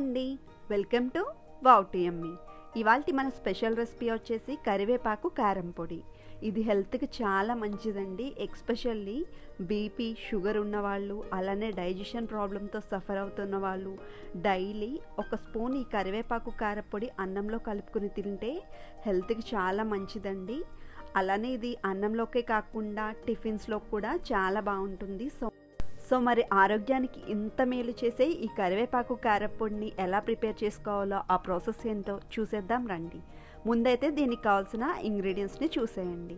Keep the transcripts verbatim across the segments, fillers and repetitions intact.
అండి, welcome to wow to yummy. ఇవాల్టి మన స్పెషల్ రెసిపీ వచ్చేసి కరివేపాకు కారం పొడి. ఇది హెల్త్కి చాలా మంచిదండి. ఎక్స్పెషల్లీ బీపీ షుగర్ ఉన్నవాళ్ళు, అలానే డైజెషన్ ప్రాబ్లంతో సఫర్ అవుతున్న వాళ్ళు డైలీ ఒక స్పూన్ ఈ కరివేపాకు కారపొడి అన్నంలో కలుపుకుని తింటే హెల్త్కి చాలా మంచిదండి. అలానే ఇది అన్నంలోకే కాకుండా టిఫిన్స్లో కూడా చాలా బాగుంటుంది. సో సో మరి ఆరోగ్యానికి ఇంత మేలు చేసే ఈ కరివేపాకు కారపొడిని ఎలా ప్రిపేర్ చేసుకోవాలో ఆ ప్రాసెస్ ఏంటో చూసేద్దాం రండి. ముందైతే దీనికి కావాల్సిన ఇంగ్రీడియంట్స్ని చూసేయండి.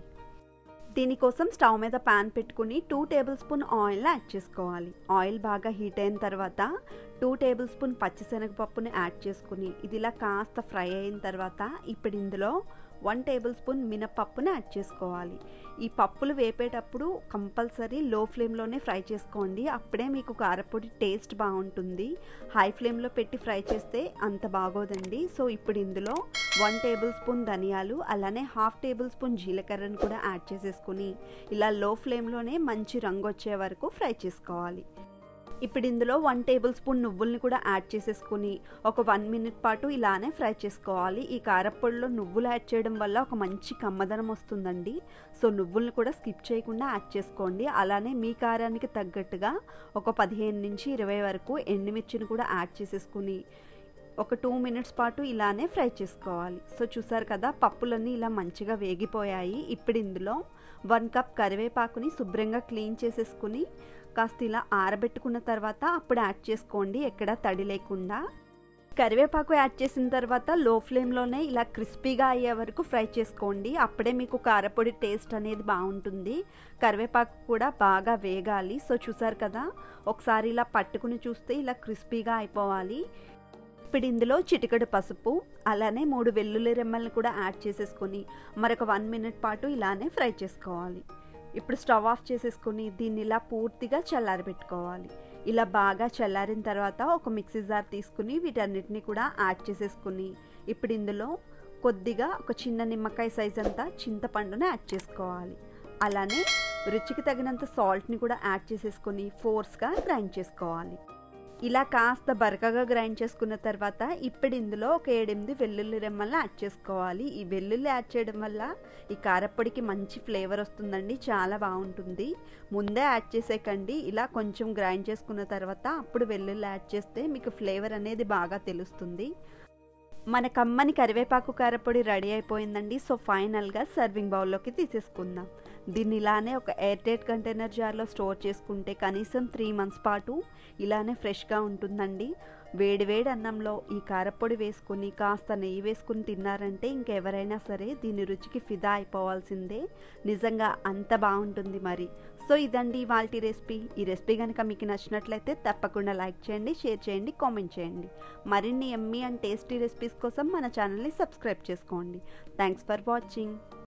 దీనికోసం స్టవ్ మీద ప్యాన్ పెట్టుకుని two tablespoon oil add చేసుకోవాలి. ఆయిల్ బాగా హీట్ అయిన తర్వాత టూ టేబుల్ స్పూన్ పచ్చిశనగపప్పుని యాడ్ చేసుకుని ఇది ఇలా కాస్త ఫ్రై అయిన తర్వాత ఇప్పుడు ఇందులో వన్ టేబుల్ స్పూన్ మినపప్పుని యాడ్ చేసుకోవాలి. ఈ పప్పులు వేపేటప్పుడు కంపల్సరీ లో ఫ్లేమ్లోనే ఫ్రై చేసుకోండి, అప్పుడే మీకు కారపొడి టేస్ట్ బాగుంటుంది. హై ఫ్లేమ్లో పెట్టి ఫ్రై చేస్తే అంత బాగోదండి. సో ఇప్పుడు ఇందులో వన్ టేబుల్ స్పూన్ ధనియాలు, అలానే హాఫ్ టేబుల్ స్పూన్ జీలకర్రను కూడా యాడ్ చేసేసుకుని ఇలా లో ఫ్లేమ్లోనే మంచి రంగు వచ్చే వరకు ఫ్రై చేసుకోవాలి. ఇప్పుడు ఇందులో వన్ టేబుల్ స్పూన్ నువ్వుల్ని కూడా యాడ్ చేసేసుకుని ఒక వన్ మినిట్ పాటు ఇలానే ఫ్రై చేసుకోవాలి. ఈ కారపొడిలో నువ్వులు యాడ్ చేయడం వల్ల ఒక మంచి కమ్మదనం వస్తుందండి. సో నువ్వుల్ని కూడా స్కిప్ చేయకుండా యాడ్ చేసుకోండి. అలానే మీ కారానికి తగ్గట్టుగా ఒక పదిహేను నుంచి ఇరవై వరకు ఎండుమిర్చిని కూడా యాడ్ చేసేసుకుని ఒక టూ మినిట్స్ పాటు ఇలానే ఫ్రై చేసుకోవాలి. సో చూసారు కదా, పప్పులన్నీ ఇలా మంచిగా వేగిపోయాయి. ఇప్పుడు ఇందులో వన్ కప్ కరివేపాకుని శుభ్రంగా క్లీన్ చేసేసుకుని కాస్త ఇలా ఆరబెట్టుకున్న తర్వాత అప్పుడు యాడ్ చేసుకోండి, ఎక్కడ తడి లేకుండా. కరివేపాకు యాడ్ చేసిన తర్వాత లో ఫ్లేమ్లోనే ఇలా క్రిస్పీగా అయ్యే వరకు ఫ్రై చేసుకోండి, అప్పుడే మీకు కారపొడి టేస్ట్ అనేది బాగుంటుంది. కరివేపాకు కూడా బాగా వేగాలి. సో చూసారు కదా, ఒకసారి ఇలా పట్టుకుని చూస్తే ఇలా క్రిస్పీగా అయిపోవాలి. ఇప్పుడు ఇందులో చిటికెడు పసుపు, అలానే మూడు వెల్లుల్లి రెమ్మల్ని కూడా యాడ్ చేసేసుకొని మరొక వన్ మినిట్ పాటు ఇలానే ఫ్రై చేసుకోవాలి. ఇప్పుడు స్టవ్ ఆఫ్ చేసేసుకొని దీన్ని ఇలా పూర్తిగా చల్లారబెట్టుకోవాలి. ఇలా బాగా చల్లారిన తర్వాత ఒక మిక్సీ జార్ తీసుకుని వీటన్నిటిని కూడా యాడ్ చేసేసుకుని ఇప్పుడు ఇందులో కొద్దిగా ఒక చిన్న నిమ్మకాయ సైజ్ అంతా చింతపండుని యాడ్ చేసుకోవాలి. అలానే రుచికి తగినంత సాల్ట్ని కూడా యాడ్ చేసేసుకొని ఫోర్స్గా గ్రైండ్ చేసుకోవాలి. ఇలా కాస్త బరకగా గ్రైండ్ చేసుకున్న తర్వాత ఇప్పుడు ఇందులో ఒక ఏడెనిమిది వెల్లుల్లి రెమ్మల్ని యాడ్ చేసుకోవాలి. ఈ వెల్లుల్లి యాడ్ చేయడం వల్ల ఈ కారపొడికి మంచి ఫ్లేవర్ వస్తుందండి, చాలా బాగుంటుంది. ముందే యాడ్ చేసేకండి, ఇలా కొంచెం గ్రైండ్ చేసుకున్న తర్వాత అప్పుడు వెల్లుల్లి యాడ్ చేస్తే మీకు ఫ్లేవర్ అనేది బాగా తెలుస్తుంది. మన కమ్మని కరివేపాకు కారపొడి రెడీ అయిపోయిందండి. సో ఫైనల్గా సర్వింగ్ బౌల్లోకి తీసేసుకుందాం. దీన్ని ఇలానే ఒక ఎయిర్ టైట్ కంటైనర్ జార్లో స్టోర్ చేసుకుంటే కనీసం త్రీ మంత్స్ పాటు ఇలానే ఫ్రెష్గా ఉంటుందండి. వేడి వేడి అన్నంలో ఈ కారపొడి వేసుకొని కాస్త నెయ్యి వేసుకుని తిన్నారంటే ఇంకెవరైనా సరే దీని రుచికి ఫిదా అయిపోవాల్సిందే. నిజంగా అంత బాగుంటుంది మరి. సో ఇదండి ఇవాల్టి రెసిపీ. ఈ రెసిపీ కనుక మీకు నచ్చినట్లయితే తప్పకుండా లైక్ చేయండి, షేర్ చేయండి, కామెంట్ చేయండి. మరిన్ని యమ్మీ అండ్ టేస్టీ రెసిపీస్ కోసం మన ఛానల్ని సబ్స్క్రైబ్ చేసుకోండి. Thanks for watching.